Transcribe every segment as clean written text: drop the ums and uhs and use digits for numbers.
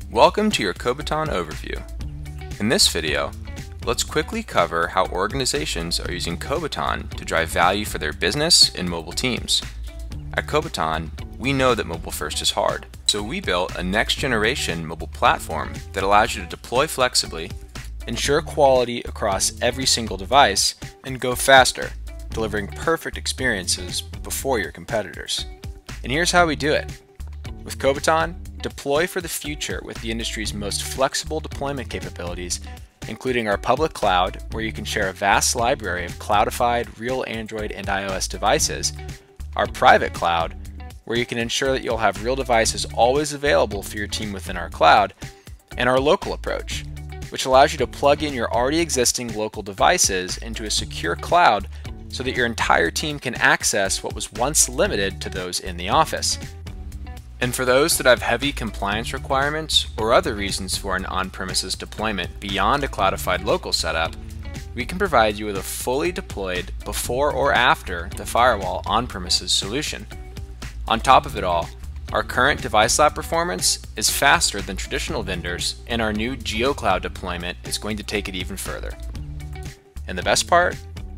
Welcome to your Kobiton overview. In this video, let's quickly cover how organizations are using Kobiton to drive value for their business and mobile teams. At Kobiton, we know that mobile first is hard, so we built a next-generation mobile platform that allows you to deploy flexibly, ensure quality across every single device, and go faster, delivering perfect experiences before your competitors. And here's how we do it. With Kobiton, deploy for the future with the industry's most flexible deployment capabilities, including our public cloud, where you can share a vast library of cloudified real Android and iOS devices, our private cloud, where you can ensure that you'll have real devices always available for your team within our cloud, and our local approach, which allows you to plug in your already existing local devices into a secure cloud so that your entire team can access what was once limited to those in the office. And for those that have heavy compliance requirements or other reasons for an on-premises deployment beyond a cloudified local setup, we can provide you with a fully deployed before or after the firewall on-premises solution. On top of it all, our current device lab performance is faster than traditional vendors, and our new GeoCloud deployment is going to take it even further. And the best part?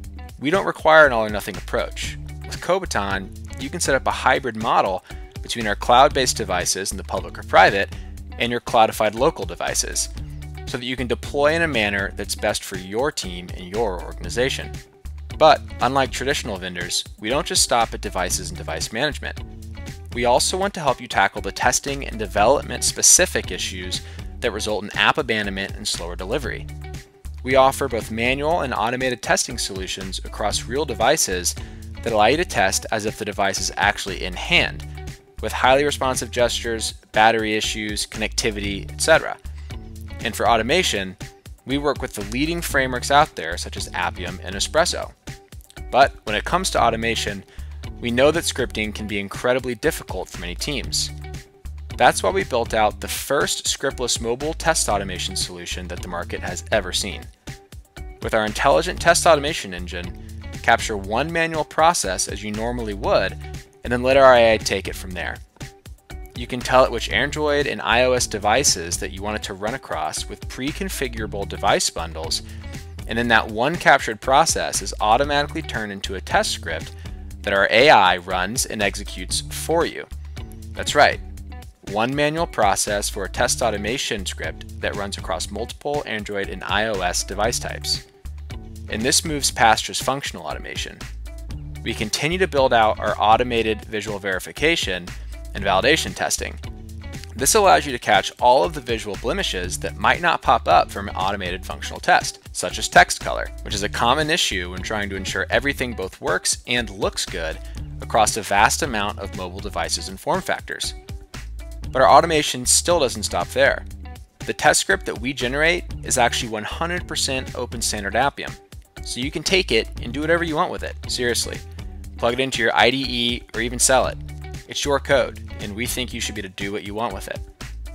We don't require an all-or-nothing approach. With Kobiton, you can set up a hybrid model between our cloud-based devices in the public or private and your cloudified local devices, so that you can deploy in a manner that's best for your team and your organization. But unlike traditional vendors, we don't just stop at devices and device management. We also want to help you tackle the testing and development specific issues that result in app abandonment and slower delivery. We offer both manual and automated testing solutions across real devices that allow you to test as if the device is actually in hand, with highly responsive gestures, battery issues, connectivity, etc. And for automation, we work with the leading frameworks out there such as Appium and Espresso. But when it comes to automation, we know that scripting can be incredibly difficult for many teams. That's why we built out the first scriptless mobile test automation solution that the market has ever seen. With our intelligent test automation engine, capture one manual process as you normally would, and then let our AI take it from there. You can tell it which Android and iOS devices that you want it to run across with pre-configurable device bundles, and then that one captured process is automatically turned into a test script that our AI runs and executes for you. That's right, one manual process for a test automation script that runs across multiple Android and iOS device types. And this moves past just functional automation. We continue to build out our automated visual verification and validation testing. This allows you to catch all of the visual blemishes that might not pop up from an automated functional test, such as text color, which is a common issue when trying to ensure everything both works and looks good across a vast amount of mobile devices and form factors. But our automation still doesn't stop there. The test script that we generate is actually 100% open standard Appium, so you can take it and do whatever you want with it, seriously. Plug it into your IDE or even sell it. It's your code, and we think you should be able to do what you want with it.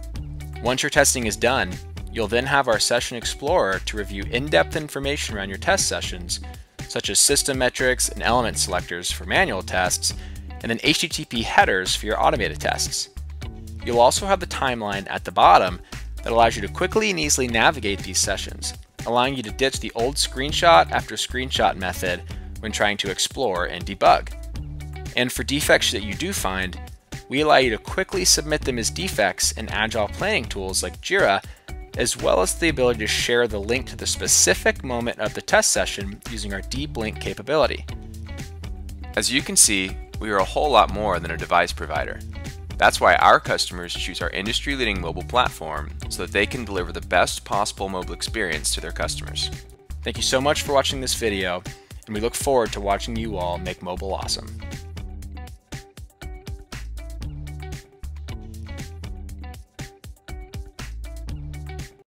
Once your testing is done, you'll then have our Session Explorer to review in-depth information around your test sessions, such as system metrics and element selectors for manual tests, and then HTTP headers for your automated tests. You'll also have the timeline at the bottom that allows you to quickly and easily navigate these sessions, allowing you to ditch the old screenshot after screenshot method when trying to explore and debug. And for defects that you do find, we allow you to quickly submit them as defects in agile planning tools like Jira, as well as the ability to share the link to the specific moment of the test session using our deep link capability. As you can see, we are a whole lot more than a device provider. That's why our customers choose our industry-leading mobile platform so that they can deliver the best possible mobile experience to their customers. Thank you so much for watching this video, and we look forward to watching you all make mobile awesome.